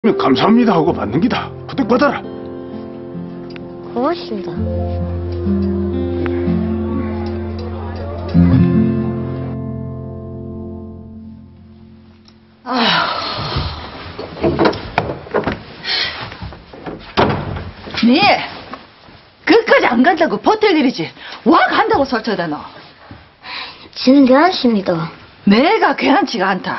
감사합니다 하고 받는 기다. 부탁 받아라. 고맙습니다. 네, 끝까지 안 간다고 버텨드리지. 와 간다고 설쳐대노. 지는 괜찮습니다. 내가 괜찮지가 않다.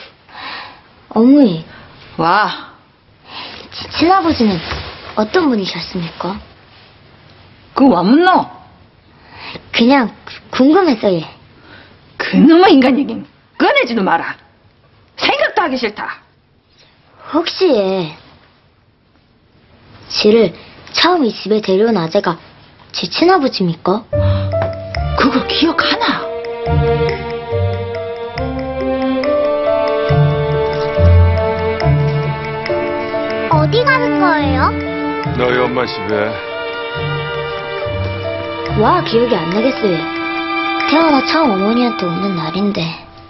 어머니, 와, 친아버지는 어떤 분이셨습니까? 그거 와 묻노? 그냥 궁금해서요. 그놈의 인간 얘긴 꺼내지도 마라. 생각도 하기 싫다. 혹시 지를 처음 이 집에 데려온 아재가 제 친아버지입니까? 그거 기억하나? 어디 가는 거예요? 너희 엄마 집에. 와, 기억이 안 나겠어요. 태어나 처음 어머니한테 오는 날인데.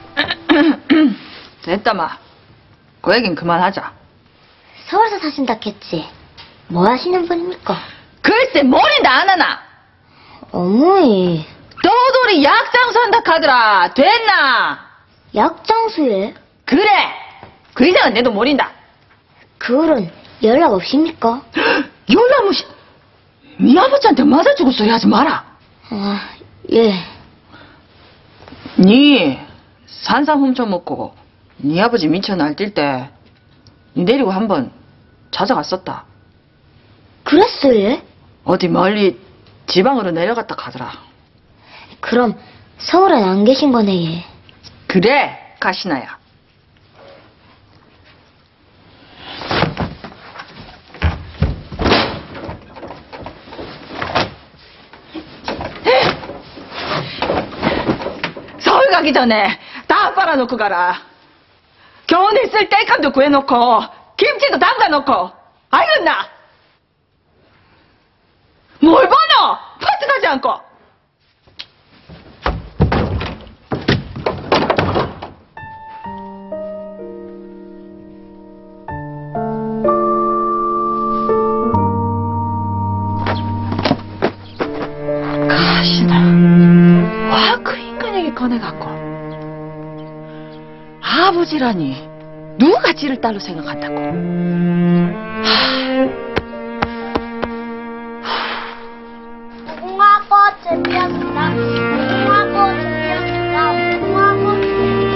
됐다 마. 그 얘긴 그만하자. 서울서 사신다 했지. 뭐 하시는 분입니까? 글쎄 머리도 안 하나. 어머니, 너돌이 약장수한다 카더라. 됐나? 약장수에 그래. 그 이상은 내도 모른다. 그 후로는 연락 없습니까? 연락 무시. 네 아버지한테 맞아주고 소리 하지 마라. 아, 예. 네 산삼 훔쳐먹고 네 아버지 민쳐 날뛸 때 네 데리고 한번 찾아갔었다. 그랬어요? 어디 멀리 지방으로 내려갔다 가더라. 그럼 서울엔 안 계신 거네, 예. 그래 가시나야. 서울 가기 전에 다 빨아놓고 가라. 겨우내 쓸 땔감도 구해놓고 김치도 담가놓고 알겠나? 뭘 보노? 퍼뜩하지 않고. 가시나. 와, 그 인간에게 꺼내갖고. 아버지라니 누가 지를 딸로 생각한다고. 무궁화꽃 피었다. 무궁화꽃 피었다. 무궁화꽃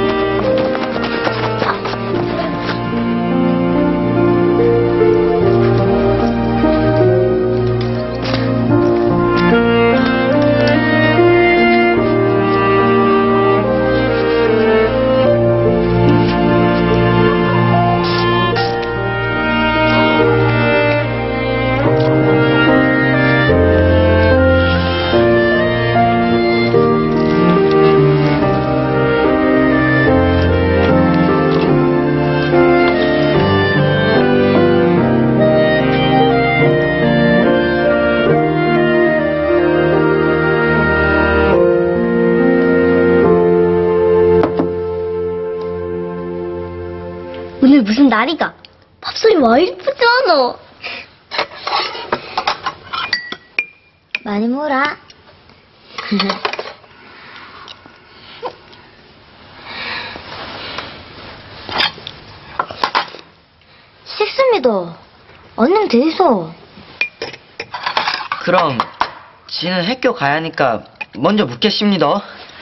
오늘 무슨 날이가? 밥소리 와 이쁘잖아. 많이 먹어라. 식습니다. 얼른 드소. 그럼 지는 학교 가야 하니까 먼저 묻겠습니다.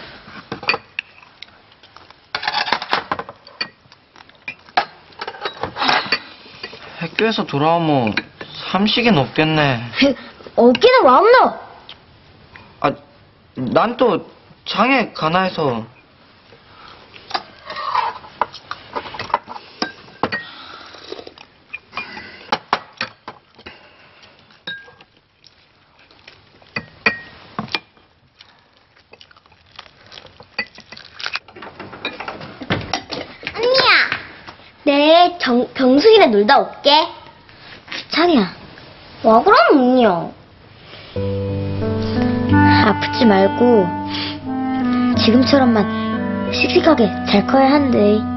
학교에서 돌아오면 삼식은 없겠네. 어깨는 와 없노? 아, 난 또 장에 가나 해서. 언니야, 내 병숙이랑 놀다 올게. 창이야, 와 그럼 언니야. 아프지 말고 지금처럼만 씩씩하게 잘 커야 한대.